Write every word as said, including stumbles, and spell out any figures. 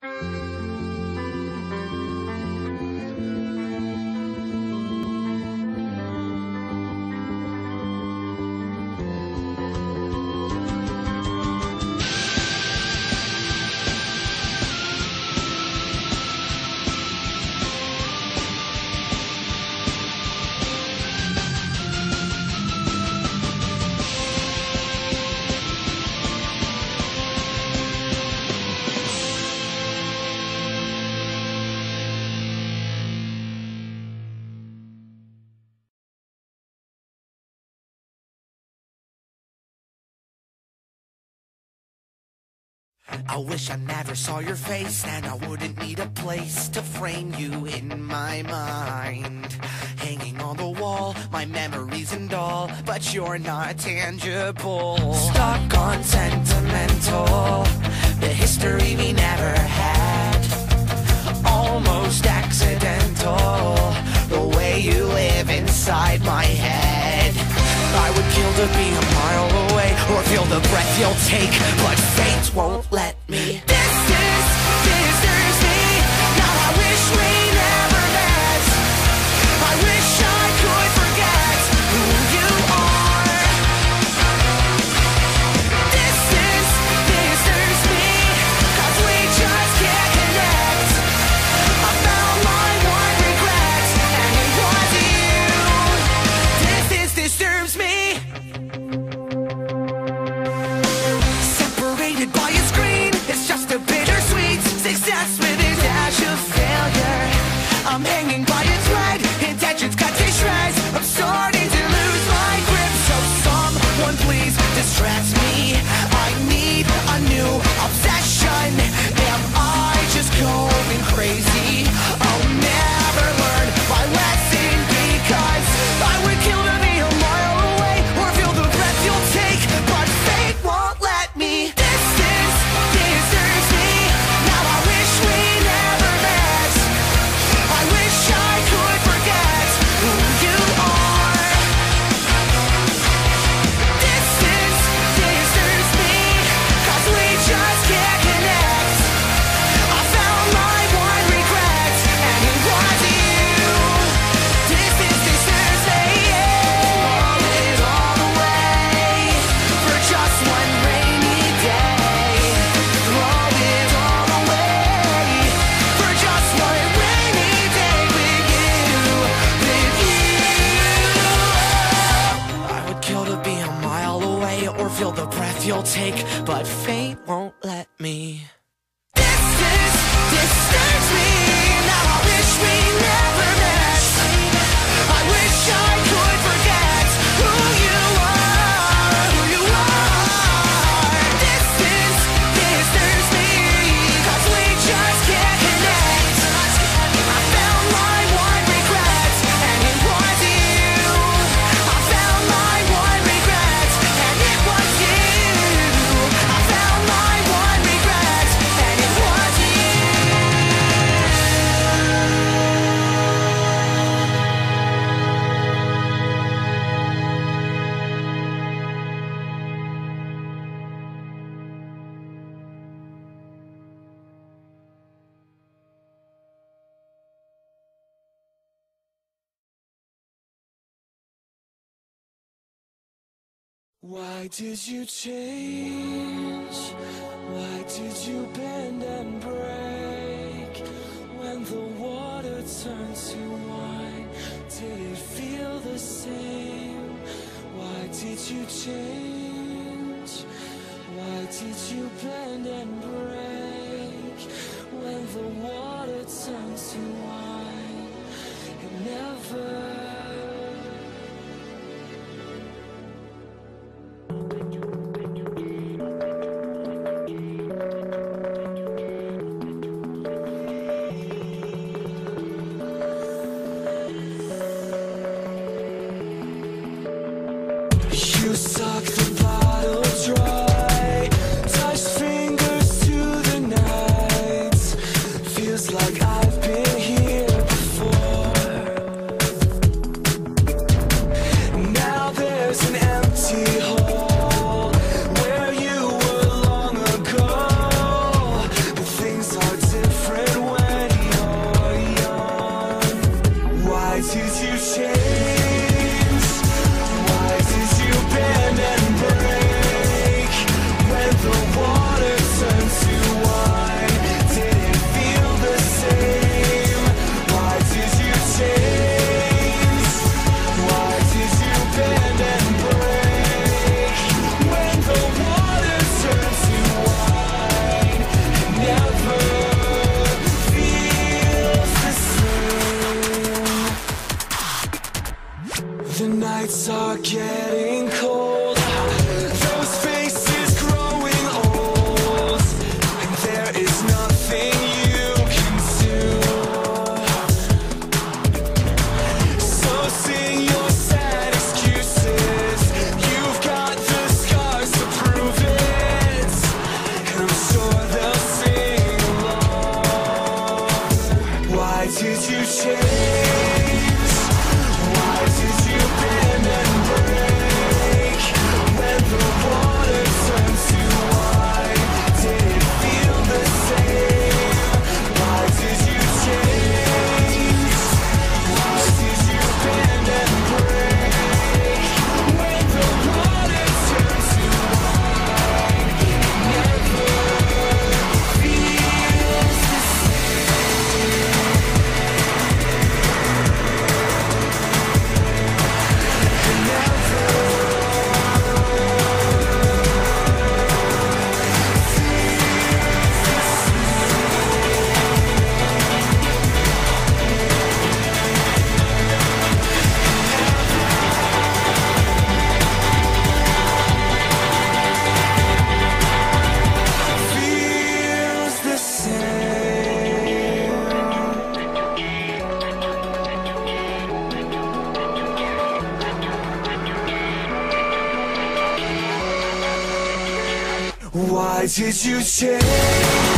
I wish I never saw your face, and I wouldn't need a place to frame you in my mind. Hanging on the wall, my memories and all, but you're not tangible. Stuck on sentimental, the history we never had. Almost accidental, the way you live inside my head. I would kill to be a mile away, or feel the breath you'll take, but fate won't let me. This is, this is me. Now I wish we never met. I wish I could forget who you are. This is, this is me, 'cause we just can't connect. I found my one regret, and it was you. This is, disturbs me. Separated by a screen, it's just a bittersweet success with a dash of failure. I'm hanging by a thread, intentions cut to shreds. I'm starting to lose my grip, so someone please distract me. I need a new obsession. Am I just going crazy? I'll never learn my lesson, because I would kill to be a mile away, or feel the breath you'll take, but fate won't let me. This is, this is me. Now I wish we never met. I wish I could forget who you are. This is, this is me, 'cause we just can't connect. I found my one regret, and it was you. This is, this is me. All it all away for just one rainy day. Throw it all away for just one rainy day with you, with you. I would kill to be a mile away, or feel the breath you'll take, but fate won't let me. This is, disturbs me. Now I wish we never met. I wish I could forget who you are, who you are. This is, disturbs me, 'cause we just can't connect. I found my one regret, and it was you. I found my one regret, and it was you. I found my one regret, and it was you. Why did you change? Why did you bend and break? When the water turned to wine, did it feel the same? Why did you change? Why did you bend and break? When the water turned to wine, it never. You suck the bottle dry, touch fingers to the night. Feels like I've been here before. Now there's an empty hole where you were long ago. But things are different. nights are getting cold. Those faces growing old, and there is nothing you can do. So sing your sad excuses. You've got the scars to prove it, and I'm sure they'll sing along. Why did you change? Why did you bend and break? When the water turned to wine, did it feel the same? Why did you change? Why did you bend and break? When the water turned to wine, it never feels the feels the same. Why did you change?